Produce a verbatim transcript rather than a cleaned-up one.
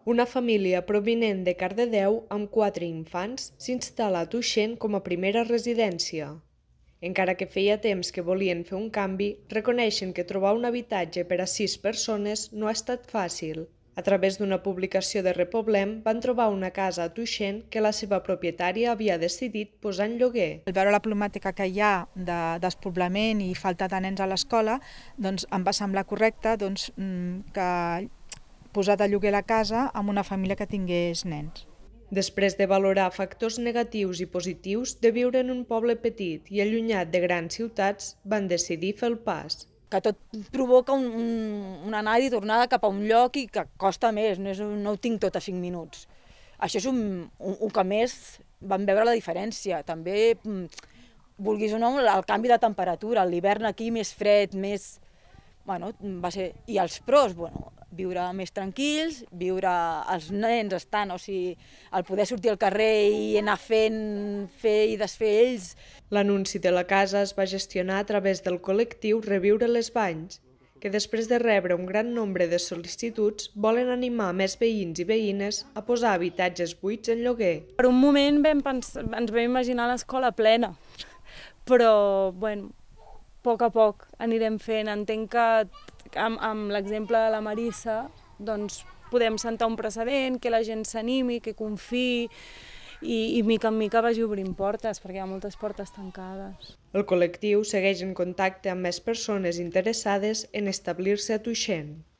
Una família provinent de Cardedeu amb quatre infants s'instal·la a Tuixén com a primera residència. Encara que feia temps que volien fer un canvi, reconeixen que trobar un habitatge per a sis persones no ha estat fàcil. A través d'una publicació de Repoblem van trobar una casa a Tuixén que la seva propietària havia decidit posar en lloguer. Al veure la problemàtica que hi ha de despoblament i falta de nens a l'escola, doncs em va semblar correcte doncs, que posar de lloguer la casa amb una família que tingués nens. Després de valorar factors negatius i positius de viure en un poble petit i allunyat de grans ciutats, van decidir fer el pas. Que tot provoca un, un, una anada i tornada cap a un lloc i que costa més, no, és, no ho tinc tot a cinc minuts. Això és un, un, un que més vam veure la diferència. També, vulguis o no, el canvi de temperatura, l'hivern aquí més fred, més... Bueno, va ser... I els pros, bueno, viure més tranquils, viure els nens estant, o sigui, el poder sortir al carrer i anar fent, fer i desfer ells. L'anunci de la casa es va gestionar a través del col·lectiu Reviure les Valls, que després de rebre un gran nombre de sol·licituds volen animar més veïns i veïnes a posar habitatges buits en lloguer. Per un moment vam pensar, ens vam imaginar l'escola plena, però bueno, a poc a poc anirem fent. Entenc que amb, amb l'exemple de la Marissa doncs, podem sentar un precedent, que la gent s'animi, que confiï i, i mica en mica vagi obrint portes, perquè hi ha moltes portes tancades. El col·lectiu segueix en contacte amb més persones interessades en establir-se a Tuixén.